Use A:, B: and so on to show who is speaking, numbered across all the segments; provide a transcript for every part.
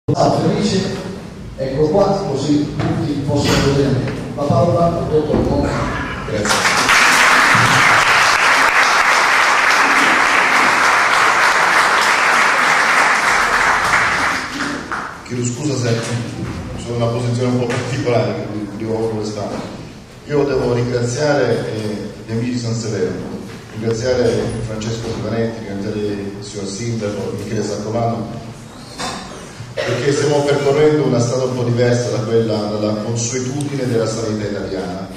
A: Felice, ecco qua, così tutti possono vedere la parola al dottor Monti.
B: Grazie. Chiedo scusa se sono in una posizione un po' particolare, quindi devo quest'anno. Io devo ringraziare gli amici di San Severo, ringraziare Francesco Silvanetti, ringraziare il signor Sindaco, Michele Saccolano, perché stiamo percorrendo una strada un po' diversa dalla consuetudine della sanità italiana.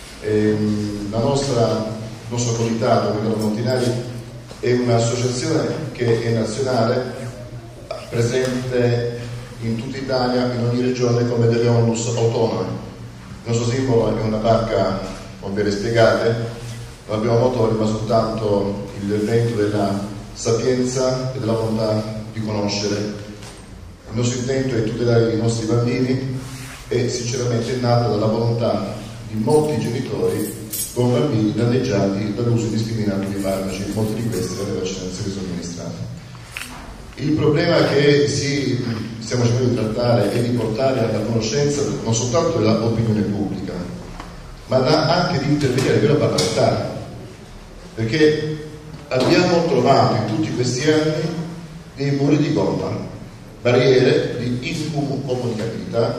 B: Il nostro comitato, Milano Montinari, è un'associazione che è nazionale, presente in tutta Italia, in ogni regione, come delle onlus autonome. Il nostro simbolo è una barca con vele spiegate, non abbiamo motori ma soltanto il vento della sapienza e della volontà di conoscere. Il nostro intento è tutelare i nostri bambini e sinceramente è nata dalla volontà di molti genitori con bambini danneggiati dall'uso indiscriminato di farmaci, molti di questi dalle vaccinazioni somministrate. Il problema che stiamo cercando di trattare è di portare alla conoscenza non soltanto dell'opinione pubblica, ma anche di intervenire a livello parlamentare, perché abbiamo trovato in tutti questi anni dei muri di gomma, barriere di incomunicabilità,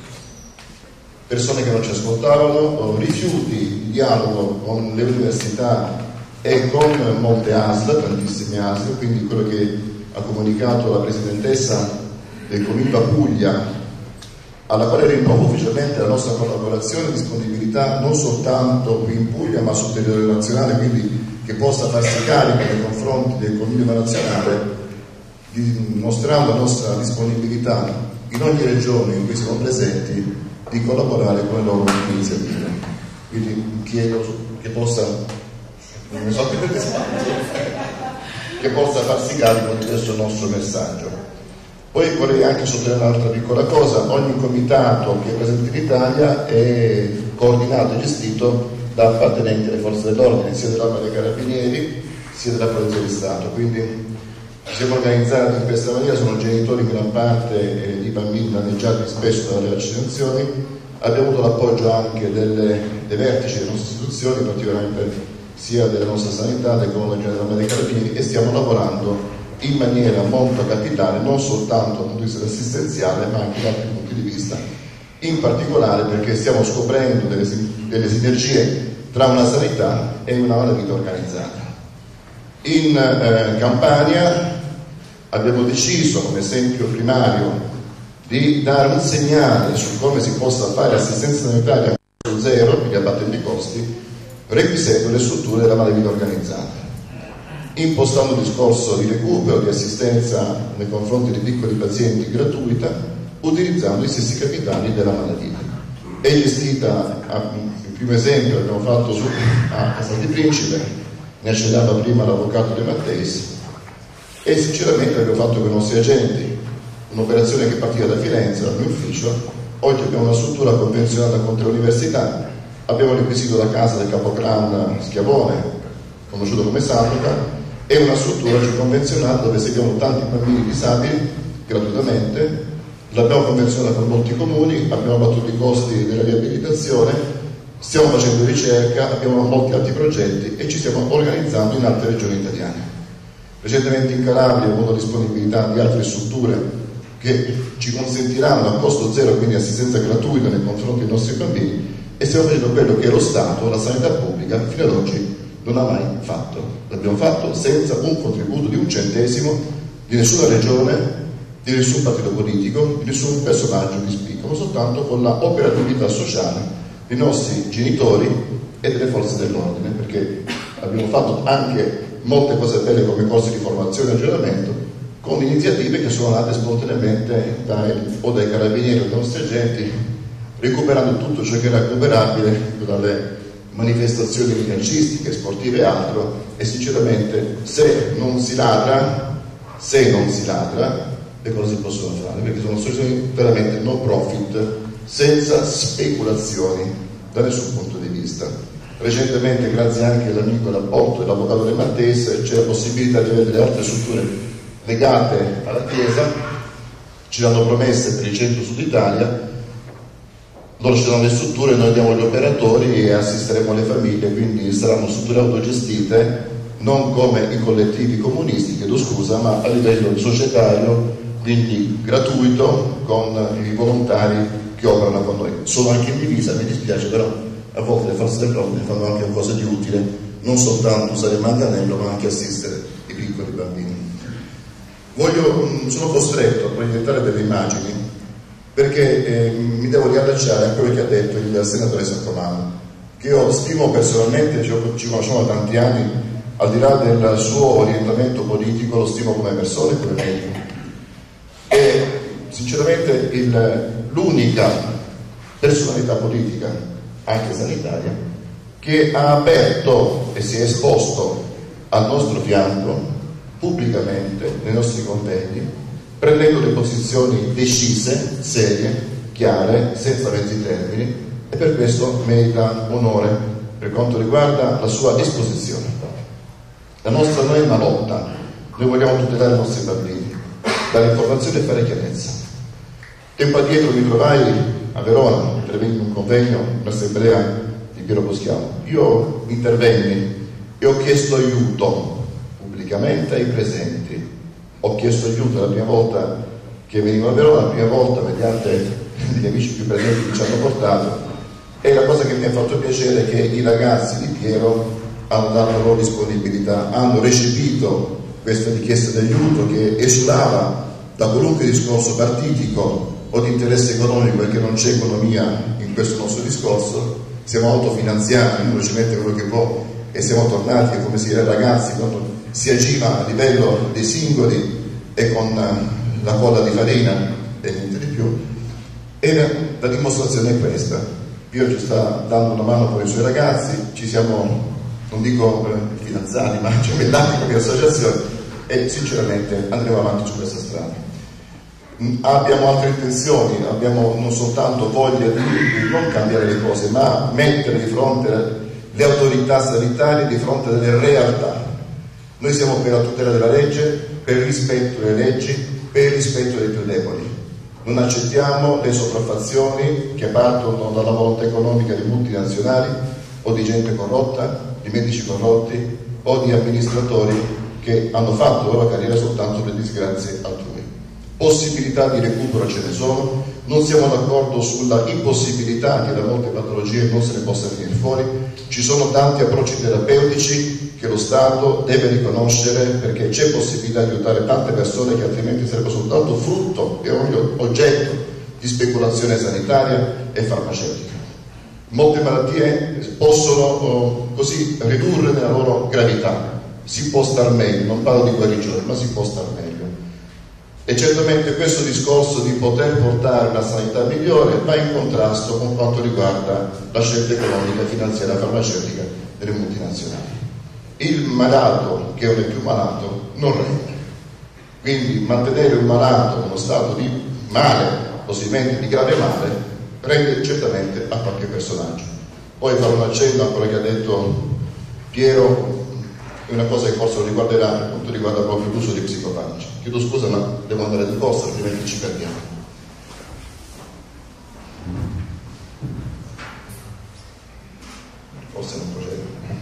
B: persone che non ci ascoltavano, rifiuti di dialogo con le università e con molte ASL, tantissime ASL, quindi quello che ha comunicato la presidentessa del Cominva Puglia, alla quale rinnovo ufficialmente la nostra collaborazione e disponibilità non soltanto qui in Puglia ma sul territorio nazionale, quindi che possa farsi carico nei confronti del Cominva nazionale, dimostrando la nostra disponibilità in ogni regione in cui siamo presenti di collaborare con le loro iniziative. Quindi chiedo che possa, non ne so che possa farsi carico di questo nostro messaggio. Poi vorrei anche sottolineare un'altra piccola cosa: ogni comitato che è presente in Italia è coordinato e gestito da appartenenti alle forze dell'ordine, sia dell'Arma dei Carabinieri sia della Polizia di Stato. Quindi siamo organizzati in questa maniera, sono genitori in gran parte di bambini danneggiati spesso dalle vaccinazioni. Abbiamo avuto l'appoggio anche dei vertici delle nostre istituzioni, particolarmente sia della nostra sanità, del Comando Generale dell'Arma dei Carabinieri, e stiamo lavorando in maniera molto capitale, non soltanto dal punto di vista assistenziale, ma anche da altri punti di vista, in particolare perché stiamo scoprendo delle sinergie tra una sanità e una malavita organizzata. In Campania abbiamo deciso, come esempio primario, di dare un segnale su come si possa fare assistenza sanitaria a costo zero, quindi abbattendo i costi, requisendo le strutture della malavita organizzata, impostando un discorso di recupero, di assistenza nei confronti di piccoli pazienti gratuita, utilizzando i stessi capitali della malavita. È gestita, il primo esempio l'abbiamo fatto a Casal di Principe, ne accennava prima l'avvocato De Matteis, e sinceramente abbiamo fatto con i nostri agenti un'operazione che partiva da Firenze, dal mio ufficio. Oggi abbiamo una struttura convenzionata con 3 università, abbiamo requisito la casa del capoclan Schiavone, conosciuto come Sandoca, e una struttura convenzionata dove seguiamo tanti bambini disabili gratuitamente. L'abbiamo convenzionata con molti comuni, abbiamo abbattuto i costi della riabilitazione, stiamo facendo ricerca, abbiamo molti altri progetti e ci stiamo organizzando in altre regioni italiane. Recentemente in Calabria abbiamo avuto disponibilità di altre strutture che ci consentiranno a costo zero, quindi assistenza gratuita nei confronti dei nostri bambini, e stiamo facendo quello che lo Stato, la sanità pubblica, fino ad oggi non ha mai fatto. L'abbiamo fatto senza un contributo di un centesimo di nessuna regione, di nessun partito politico, di nessun personaggio di spicco, ma soltanto con la operatività sociale dei nostri genitori e delle forze dell'ordine, perché abbiamo fatto anche molte cose belle come corsi di formazione e aggiornamento, con iniziative che sono nate spontaneamente dai carabinieri o dai nostri agenti, recuperando tutto ciò che era recuperabile dalle manifestazioni calcistiche, sportive e altro. E sinceramente se non si ladra, le cose si possono fare, perché sono associazioni veramente no profit, senza speculazioni da nessun punto di vista. Recentemente, grazie anche all'amico all'apporto dell'avvocato De Matteis, c'è la possibilità di avere delle altre strutture legate alla Chiesa. ci danno promesse per il centro-sud Italia, loro ci danno le strutture, noi diamo gli operatori e assisteremo le famiglie, quindi saranno strutture autogestite, non come i collettivi comunisti, chiedo scusa, ma a livello societario, quindi gratuito, con i volontari che operano con noi. Sono anche in divisa, mi dispiace, però a volte le forze dell'ordine fanno anche qualcosa di utile, non soltanto usare il manganello, ma anche assistere i piccoli bambini. Sono costretto a proiettare delle immagini perché mi devo riallacciare a quello che ha detto il senatore Saccomanno, che io stimo personalmente, ci conosciamo da tanti anni, al di là del suo orientamento politico, lo stimo come persona e come medico. E sinceramente l'unica personalità politica, anche sanitaria, che ha aperto e si è esposto al nostro fianco pubblicamente nei nostri convegni, prendendo le posizioni decise, serie, chiare, senza mezzi termini, e per questo merita onore per quanto riguarda la sua esposizione. La nostra non è una lotta, noi vogliamo tutelare i nostri bambini, dare informazione e fare chiarezza. Tempo addietro mi trovai a Verona, intervenni in un convegno, un'assemblea di Piero Boschiavo. Io intervenni e ho chiesto aiuto pubblicamente ai presenti. Ho chiesto aiuto la prima volta che venivo a Verona, la prima volta mediante gli amici più presenti che ci hanno portato, e la cosa che mi ha fatto piacere è che i ragazzi di Piero hanno dato la loro disponibilità, hanno recepito questa richiesta di aiuto che esulava da qualunque discorso partitico o di interesse economico, perché non c'è economia in questo nostro discorso, siamo autofinanziati, ognuno ci mette quello che può e siamo tornati, come si dice ai ragazzi, quando si agiva a livello dei singoli e con la colla di farina e niente di più. E la dimostrazione è questa: Pio ci sta dando una mano con i suoi ragazzi, ci siamo, non dico fidanzati, ma gemellati come associazione, e sinceramente andremo avanti su questa strada. Abbiamo altre intenzioni, abbiamo non soltanto voglia di non cambiare le cose, ma mettere di fronte le autorità sanitarie di fronte alle realtà. Noi siamo per la tutela della legge, per il rispetto delle leggi, per il rispetto dei più deboli. Non accettiamo le sopraffazioni che partono dalla volontà economica di multinazionali o di gente corrotta, di medici corrotti o di amministratori che hanno fatto la loro carriera soltanto per disgrazie altrui. Possibilità di recupero ce ne sono, non siamo d'accordo sulla impossibilità che da molte patologie non se ne possa venire fuori, ci sono tanti approcci terapeutici che lo Stato deve riconoscere, perché c'è possibilità di aiutare tante persone che altrimenti sarebbero soltanto frutto e oggetto di speculazione sanitaria e farmaceutica. Molte malattie possono così ridurre nella loro gravità, si può star meglio, non parlo di guarigione, ma si può star meglio. E certamente questo discorso di poter portare una sanità migliore va in contrasto con quanto riguarda la scelta economica, finanziaria, farmaceutica delle multinazionali. Il malato che non è più malato non regna. Quindi mantenere un malato in uno stato di male, possibilmente di grave male, rende certamente a qualche personaggio. Poi farò un accenno a quello che ha detto Piero, è una cosa che forse lo riguarderà per quanto riguarda proprio l'uso di psicofarmaci. Chiedo scusa, ma devo andare di corsa, altrimenti ci perdiamo. Forse non procedo.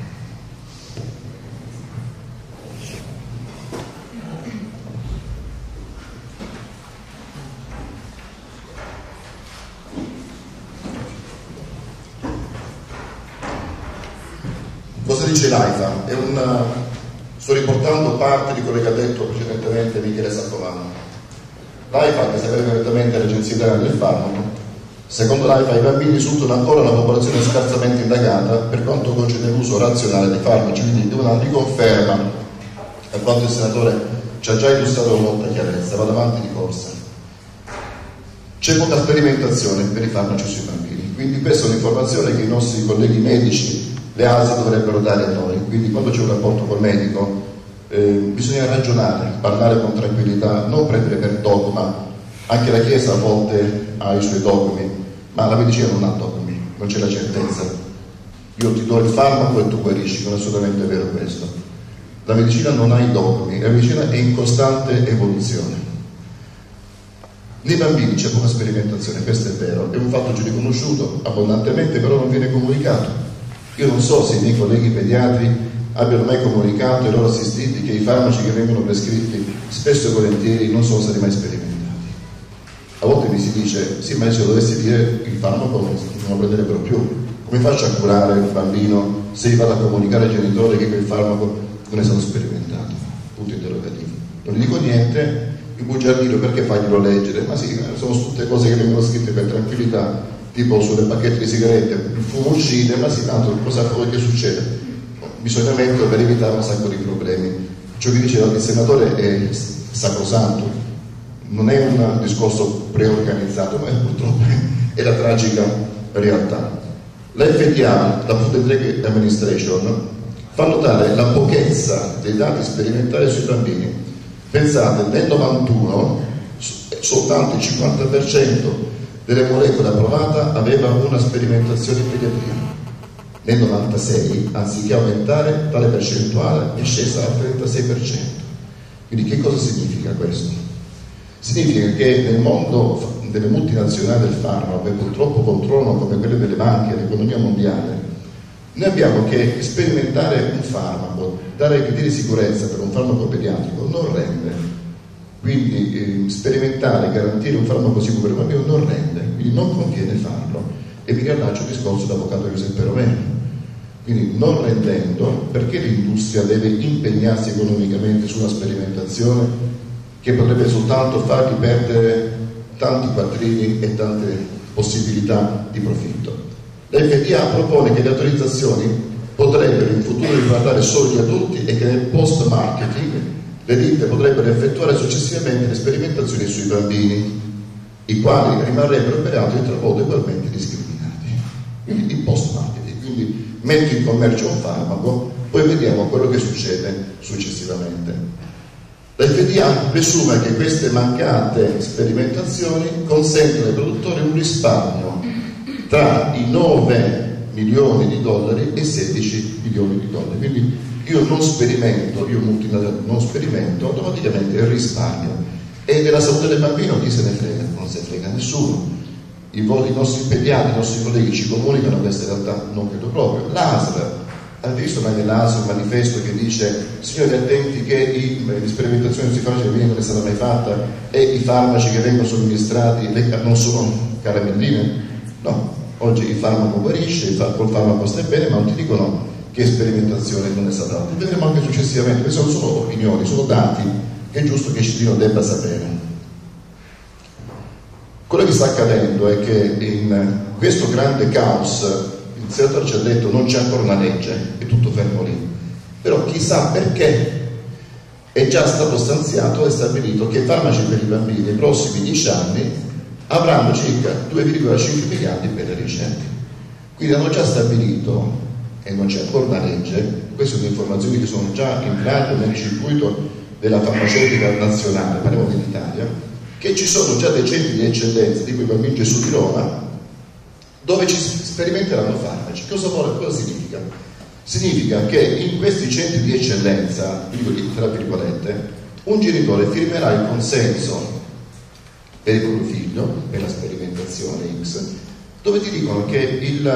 B: Cosa dice l'AIFA? Sto riportando parte di quello che ha detto precedentemente Michele Saccomanno. L'AIFA, che sapete correttamente l'Agenzia Italiana del Farmaco, secondo l'AIFA i bambini risultano ancora una popolazione scarsamente indagata per quanto concerne l'uso razionale dei farmaci, quindi è una riconferma a quanto il senatore ci ha già illustrato con molta chiarezza. Vado avanti di corsa. C'è poca sperimentazione per i farmaci sui bambini, quindi questa è un'informazione che i nostri colleghi medici, le ASL, dovrebbero dare a noi. Quindi quando c'è un rapporto col medico bisogna ragionare, parlare con tranquillità, non prendere per dogma. Anche la Chiesa a volte ha i suoi dogmi, ma la medicina non ha dogmi, non c'è la certezza. Io ti do il farmaco e tu guarisci, non è assolutamente vero questo. La medicina non ha i dogmi, la medicina è in costante evoluzione. Nei bambini c'è poca sperimentazione, questo è vero, è un fatto già riconosciuto abbondantemente, però non viene comunicato. Io non so se i miei colleghi pediatri abbiano mai comunicato ai loro assistiti che i farmaci che vengono prescritti spesso e volentieri non sono stati mai sperimentati. A volte mi si dice, sì, ma se lo dovessi dire il farmaco non lo prenderebbero più. Come faccio a curare un bambino se gli vado a comunicare ai genitori che quel farmaco non è stato sperimentato? Punto interrogativo. Non gli dico niente, il bugiardino perché farglielo leggere? Ma sì, sono tutte cose che vengono scritte per tranquillità, tipo sulle bacchette di sigarette, il fumo uccide, ma sì, tanto cosa vuoi che succeda? Bisogna metterlo per evitare un sacco di problemi. Ciò che dice il senatore è sacrosanto, non è un discorso preorganizzato, ma purtroppo è la tragica realtà. La FDA, la Food and Drug Administration, fa notare la pochezza dei dati sperimentali sui bambini. Pensate, nel 91 soltanto il 50% delle molecole approvate aveva una sperimentazione in pediatria. Nel 96, anziché aumentare, tale percentuale è scesa al 36%. Quindi che cosa significa questo? Significa che nel mondo delle multinazionali del farmaco, che purtroppo controllano come quelle delle banche l'economia mondiale, noi abbiamo che sperimentare un farmaco, dare criteri di sicurezza per un farmaco pediatrico non rende. Quindi sperimentare, garantire un farmaco sicuro per un bambino non rende, quindi non conviene farlo. E mi riallaccio al discorso dell'avvocato Giuseppe Romero. Quindi non rendendo, perché l'industria deve impegnarsi economicamente su una sperimentazione che potrebbe soltanto fargli perdere tanti quattrini e tante possibilità di profitto? La FDA propone che le autorizzazioni potrebbero in futuro riguardare solo gli adulti e che nel post-marketing le ditte potrebbero effettuare successivamente le sperimentazioni sui bambini, i quali rimarrebbero peraltro in tal modo ugualmente discriminati. Quindi il post-marketing, quindi metto in commercio un farmaco, poi vediamo quello che succede successivamente. La FDA presume che queste mancate sperimentazioni consentono ai produttori un risparmio tra i 9 milioni di dollari e 16 milioni di dollari. Quindi io non sperimento, io multinazionale non sperimento, automaticamente il risparmio. E della salute del bambino chi se ne frega? Non se ne frega nessuno. I nostri pediatri, i nostri colleghi ci comunicano queste realtà? Non credo proprio. L'ASL, avete visto mai nell'ASL un manifesto che dice signori attenti che le sperimentazioni sui farmaci non è stata mai fatta e i farmaci che vengono somministrati non sono caramelline? No, oggi il farmaco guarisce, col farmaco stai bene, ma non ti dicono che sperimentazione non è stata fatta. Vedremo anche successivamente, queste sono solo opinioni, sono dati che è giusto che il cittadino debba sapere. Quello che sta accadendo è che in questo grande caos, il senatore ci ha detto non c'è ancora una legge, è tutto fermo lì, però chissà perché è già stato stanziato e stabilito che i farmaci per i bambini nei prossimi 10 anni avranno circa 2,5 miliardi per le ricerche. Quindi hanno già stabilito, e non c'è ancora una legge, queste sono informazioni che sono già entrate nel circuito della farmaceutica nazionale, parliamo dell'Italia, che ci sono già dei centri di eccellenza, tipo il Bambino Gesù di Roma, dove ci sperimenteranno farmaci. Cosa significa? Significa che in questi centri di eccellenza, tra virgolette, un genitore firmerà il consenso per il proprio figlio, per la sperimentazione X, dove ti dicono che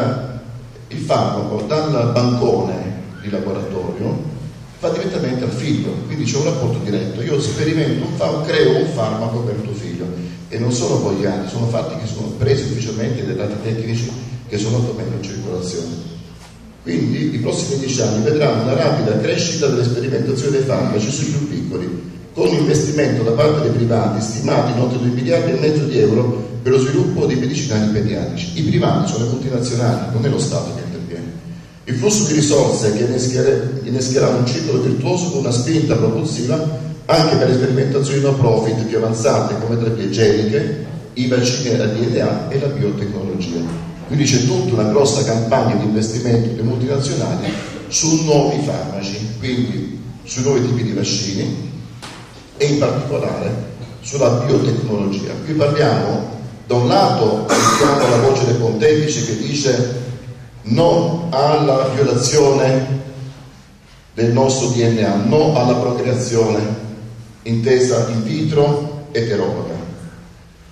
B: il farmaco dal bancone di laboratorio va direttamente al figlio, quindi c'è un rapporto diretto. Io sperimento creo un farmaco per tuo figlio, e non sono vogliati, sono fatti che sono presi ufficialmente dai dati tecnici che sono attualmente in circolazione. Quindi i prossimi 10 anni vedranno una rapida crescita delle sperimentazioni dei farmaci sui più piccoli, con un investimento da parte dei privati stimato in oltre 2,5 miliardi di euro per lo sviluppo dei medicinali pediatrici. I privati sono le multinazionali, non è lo Stato che interviene. Il flusso di risorse che innescherà un ciclo virtuoso con una spinta propulsiva anche per le sperimentazioni no profit più avanzate come terapie geniche, i vaccini a DNA e la biotecnologia. Quindi c'è tutta una grossa campagna di investimento delle multinazionali su nuovi farmaci, quindi sui nuovi tipi di vaccini e in particolare sulla biotecnologia. Qui parliamo, da un lato sentiamo la voce del pontefice che dice no alla violazione del nostro DNA, no alla procreazione intesa in vitro eterologa.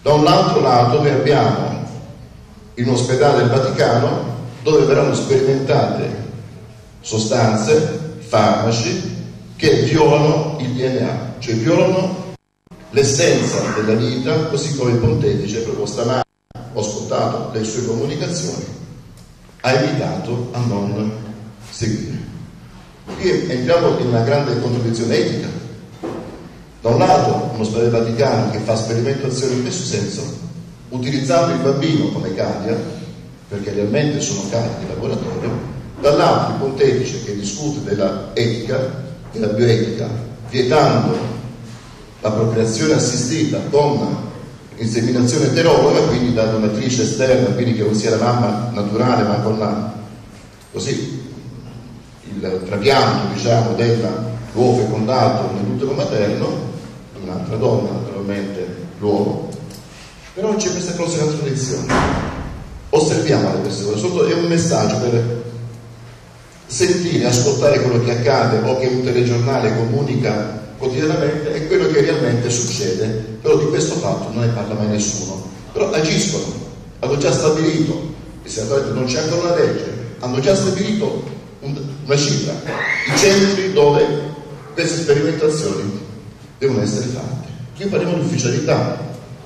B: Da un altro lato noi abbiamo in un ospedale del Vaticano dove verranno sperimentate sostanze, farmaci che violano il DNA, cioè violano l'essenza della vita, così come il pontefice proprio stamani ho ascoltato le sue comunicazioni, ha invitato a non seguire. Qui entriamo in una grande contraddizione etica. Da un lato uno ospedale Vaticano che fa sperimentazioni in questo senso, utilizzando il bambino come cavia, perché realmente sono cavi di laboratorio, dall'altro il pontefice che discute della etica, della bioetica, vietando la procreazione assistita con inseminazione eterologa, quindi da donatrice esterna, quindi che non sia la mamma naturale ma con così il trapianto, diciamo, dell'uovo fecondato nell'utero materno, un'altra donna, naturalmente l'uomo. Però c'è questa grossa contraddizione. Osserviamo le persone, sotto è un messaggio per sentire, ascoltare quello che accade o che un telegiornale comunica quotidianamente e quello che realmente succede. Però di questo fatto non ne parla mai nessuno. Però agiscono, hanno già stabilito, il senatore non c'è ancora una legge, hanno già stabilito una cifra, i centri dove queste sperimentazioni devono essere fatte. Qui parliamo di ufficialità.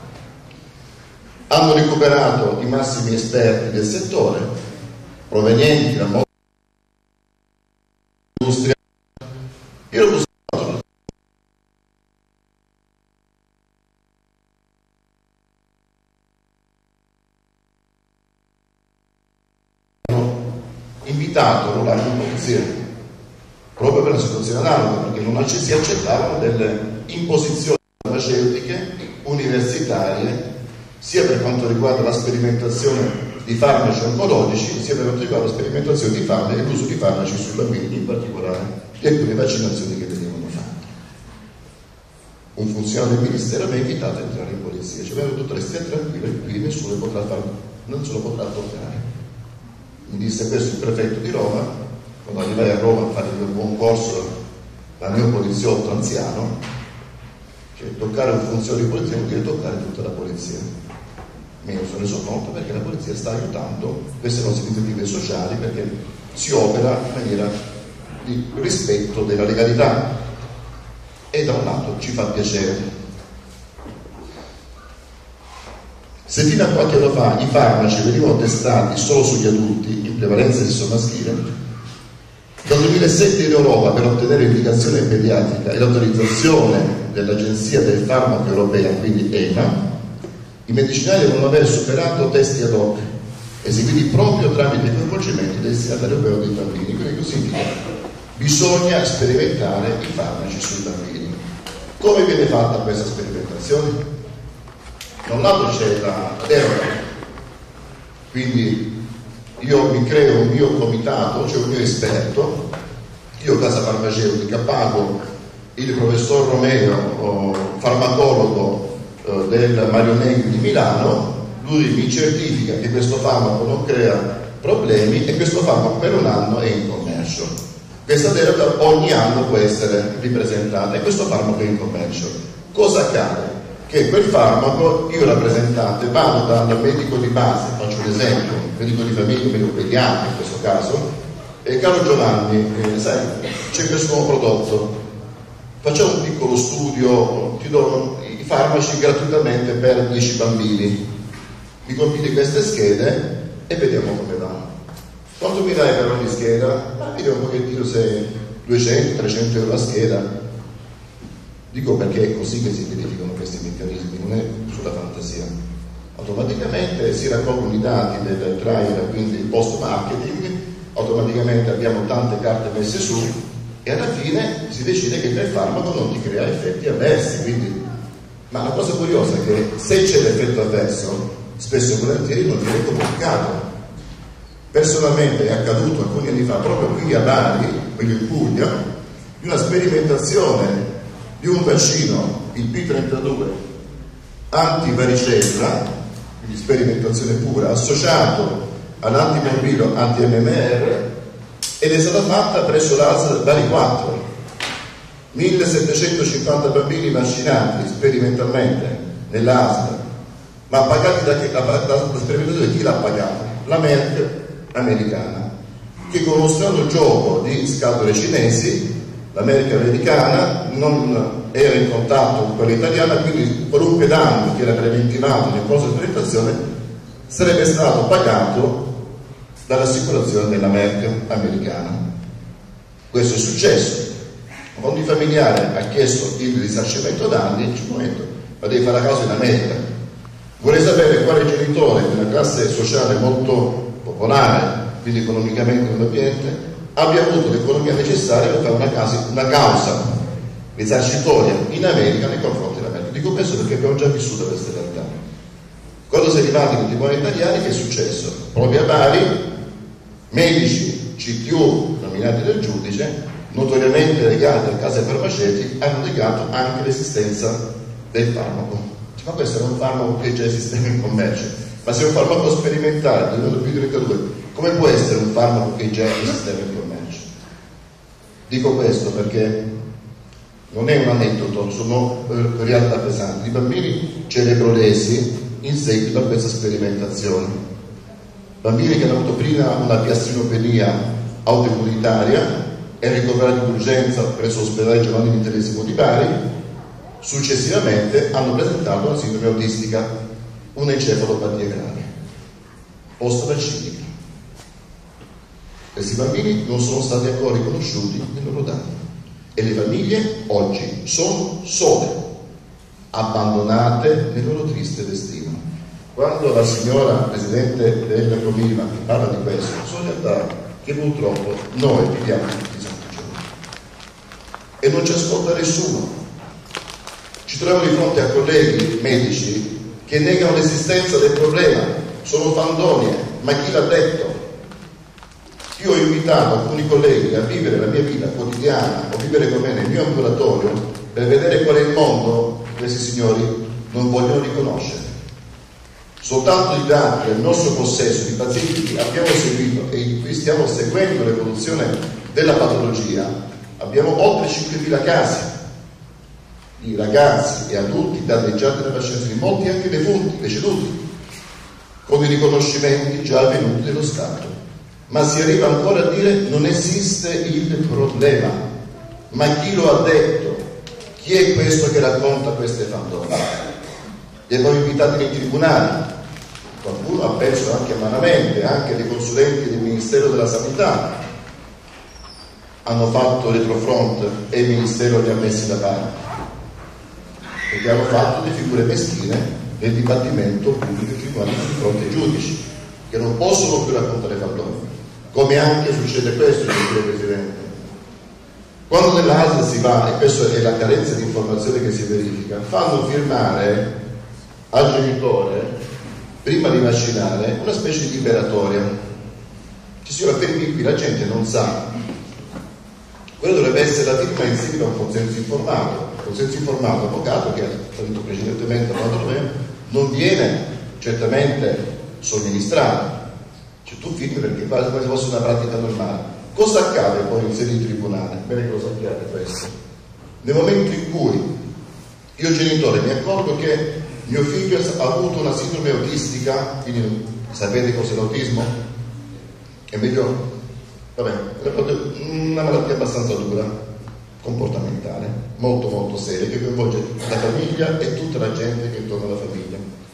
B: Hanno recuperato i massimi esperti del settore, provenienti dal mondo industriale. Io l'ho invitato la polizia proprio per la situazione analoga, perché non si accettavano delle imposizioni farmaceutiche universitarie sia per quanto riguarda la sperimentazione di farmaci oncologici sia per quanto riguarda la sperimentazione di farmaci e l'uso di farmaci sui bambini, in particolare di alcune vaccinazioni che venivano fatte. Un funzionario del ministero mi ha invitato a entrare in polizia, ci avevano detto stia tranquillo, qui nessuno non se lo potrà toccare. Mi disse questo il prefetto di Roma, quando arrivai a Roma a fare il buon corso dal mio poliziotto anziano, cioè toccare un funzionario di polizia vuol dire toccare tutta la polizia. Mi sono reso conto perché la polizia sta aiutando queste nostre iniziative sociali, perché si opera in maniera di rispetto della legalità e da un lato ci fa piacere. Se fino a qualche anno fa i farmaci venivano testati solo sugli adulti, in prevalenza di sesso maschile, dal 2007 in Europa per ottenere l'indicazione pediatrica e l'autorizzazione dell'Agenzia del Farmaco Europea, quindi EMA, i medicinali devono aver superato testi ad hoc, eseguiti proprio tramite il coinvolgimento del destinatario europeo dei bambini. Quindi così significa bisogna sperimentare i farmaci sui bambini. Come viene fatta questa sperimentazione? Da un lato c'è la deroga, quindi io mi creo un mio comitato, cioè un mio esperto, io casa farmaceutica pago il professor Romeo, farmacologo del Mario Negri di Milano, lui mi certifica che questo farmaco non crea problemi e questo farmaco per un anno è in commercio. Questa deroga ogni anno può essere ripresentata e questo farmaco è in commercio. Cosa accade? Che quel farmaco, io rappresentante, vado dal medico di base, faccio un esempio, medico di famiglia, medico pediatra in questo caso, e caro Giovanni, sai, c'è questo nuovo prodotto, facciamo un piccolo studio, ti do i farmaci gratuitamente per 10 bambini, mi compiti queste schede e vediamo come va. Quanto mi dai per ogni scheda? Ma vediamo un pochettino se 200-300 euro a scheda. Dico perché è così che si verificano questi meccanismi, non è sulla fantasia. Automaticamente si raccolgono i dati del trial, quindi post marketing, automaticamente abbiamo tante carte messe su e alla fine si decide che quel farmaco non ti crea effetti avversi. Quindi, ma la cosa curiosa è che se c'è l'effetto avverso, spesso e volentieri non viene comunicato. Personalmente è accaduto alcuni anni fa, proprio qui a Bari, quindi in Puglia, di una sperimentazione di un vaccino, il P32 antivaricella, quindi sperimentazione pura, associato all'antimorbillo anti-MMR, ed è stata fatta presso l'ASL Bari 4. 1750 bambini vaccinati sperimentalmente nell'ASL ma pagati da sperimentatore chi l'ha pagato? La Merck americana, che con uno strano gioco di scatole cinesi, la Merck americana non era in contatto con quella italiana, quindi qualunque danno che era preventivato nel corso di sperimentazione sarebbe stato pagato dall'assicurazione della Merck americana. Questo è successo. Quando il familiare ha chiesto il risarcimento danni, dice: un momento, ma devi fare la causa in America. Vorrei sapere quale genitore di una classe sociale molto popolare, quindi economicamente non abbiente, abbia avuto l'economia necessaria per fare una causa risarcitoria in America nei confronti dell'America. Dico questo perché abbiamo già vissuto queste realtà. Quando si è arrivati nei tribunali italiani, che è successo? Proprio a Bari, medici CTU nominati dal giudice, notoriamente legati a case farmaceutiche, hanno negato anche l'esistenza del farmaco. Ma questo è un farmaco che già esisteva in commercio, ma se è un farmaco sperimentale del più di 32, come può essere un farmaco che già esisteva in commercio? Dico questo perché non è un aneddoto, sono realtà pesanti. I bambini cerebrolesi in seguito a questa sperimentazione, bambini che hanno avuto prima una piastrinopenia autoimmunitaria e ricoverati d'urgenza presso l'ospedale Giovanni XXIII di Bari, successivamente hanno presentato una sindrome autistica, un'encefalopatia grave post-vaccinica. Questi bambini non sono stati ancora riconosciuti nei loro danni e le famiglie oggi sono sole, abbandonate nel loro triste destino. Quando la signora Presidente della Comima parla di questo, sono realtà che purtroppo noi viviamo tutti i santi giorni e non ci ascolta nessuno. Ci troviamo di fronte a colleghi medici che negano l'esistenza del problema, sono fandonie, ma chi l'ha detto? Io ho invitato alcuni colleghi a vivere la mia vita quotidiana o vivere con me nel mio ambulatorio per vedere qual è il mondo che questi signori non vogliono riconoscere. Soltanto i dati del nostro possesso di pazienti che abbiamo seguito e di cui stiamo seguendo l'evoluzione della patologia, abbiamo oltre 5.000 casi di ragazzi e adulti danneggiati da vaccinazioni, molti anche defunti, deceduti, con i riconoscimenti già avvenuti dello Stato. Ma si arriva ancora a dire non esiste il problema. Ma chi lo ha detto? Chi è questo che racconta queste fandonie? Li abbiamo invitati nei tribunali, qualcuno ha perso anche malamente, anche dei consulenti del Ministero della Sanità hanno fatto retrofront e il Ministero li ha messi da parte, perché hanno fatto le figure meschine nel dibattimento pubblico di fronte ai giudici, che non possono più raccontare fandonie. Come anche succede questo, signor Presidente. Quando nell'ASL si va, e questa è la carenza di informazione che si verifica, fanno firmare al genitore, prima di vaccinare, una specie di liberatoria. Ci sono fermi qui, la gente non sa. Quello dovrebbe essere la firma in seguito a un consenso informato. Il consenso informato, avvocato, che ha detto precedentemente non viene certamente somministrato. Cioè tu firmi perché quasi come se fosse una pratica normale. Cosa accade poi in sede di tribunale? Bene che lo sappiate questo. Nel momento in cui io genitore mi accorgo che mio figlio ha avuto una sindrome autistica, quindi sapete cos'è l'autismo? È meglio, vabbè, è una malattia abbastanza dura, comportamentale, molto molto seria, che coinvolge la famiglia e tutta la gente che è intorno alla famiglia.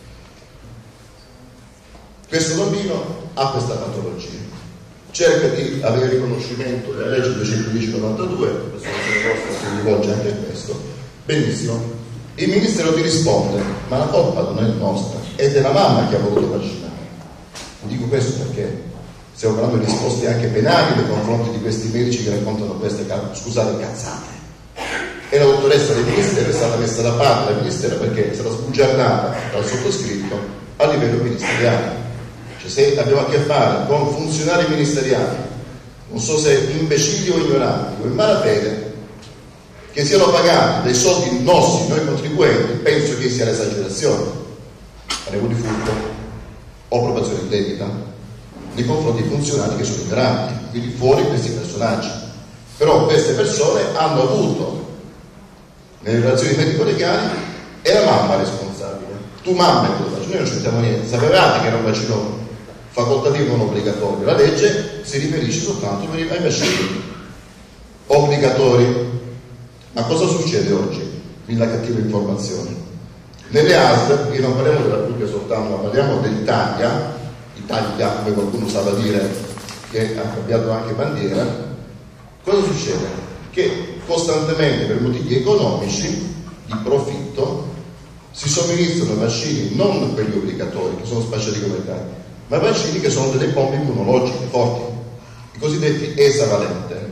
B: Questo bambino ha questa patologia, cerca di avere riconoscimento della legge 210/92, questa si rivolge anche a questo, benissimo. Il Ministero ti risponde, ma la colpa non è nostra, è della mamma che ha voluto vaccinare. Dico questo perché stiamo parlando di risposte anche penali nei confronti di questi medici che raccontano queste cazzate. E la dottoressa del Ministero è stata messa da parte dal Ministero perché è stata sbugiardata dal sottoscritto a livello ministeriale. Cioè, se abbiamo a che fare con funzionari ministeriali, non so se imbecilli o ignoranti o in malafede, che siano pagati dai soldi nostri, noi contribuenti, penso che sia l'esagerazione. Parliamo di furto o appropriazione indebita nei confronti di funzionari che sono ignoranti, quindi fuori questi personaggi. Però queste persone hanno avuto nelle relazioni medico-legali, è la mamma responsabile. Tu mamma hai voluto noi non c'entriamo niente. Sapevate che era un vaccino facoltativo non obbligatorio, la legge si riferisce soltanto ai vaccini obbligatori. Ma cosa succede oggi nella cattiva informazione? Nelle ASL, e non parliamo della Puglia soltanto, ma parliamo dell'Italia, Italia come qualcuno sa dire che ha cambiato anche bandiera, cosa succede? Che costantemente per motivi economici di profitto si somministrano vaccini, non quelli obbligatori che sono spacciati come tali, ma vaccini che sono delle bombe immunologiche forti, i cosiddetti esavalente.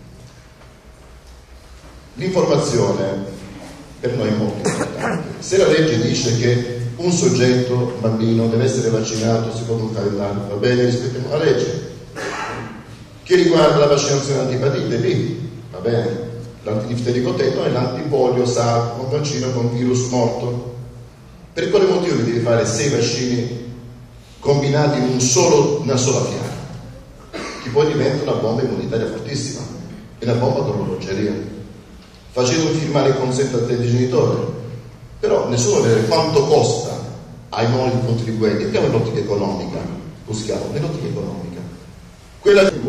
B: L'informazione per noi è molto importante. Se la legge dice che un soggetto, un bambino, deve essere vaccinato secondo un calendario, va bene, rispettiamo la legge. Che riguarda la vaccinazione antipatite B, va bene, l'antidifterico tetano e l'antipolio SARS, un vaccino con virus morto. Per quale motivo mi devi fare 6 vaccini combinati in una sola fiala? Che poi diventa una bomba immunitaria fortissima, è una bomba d'orologeria. Facendo firmare il consenso a te di genitore, però nessuno vede quanto costa ai noi contribuenti, andiamo nell'ottica economica, buschiamo nell'ottica economica. Quella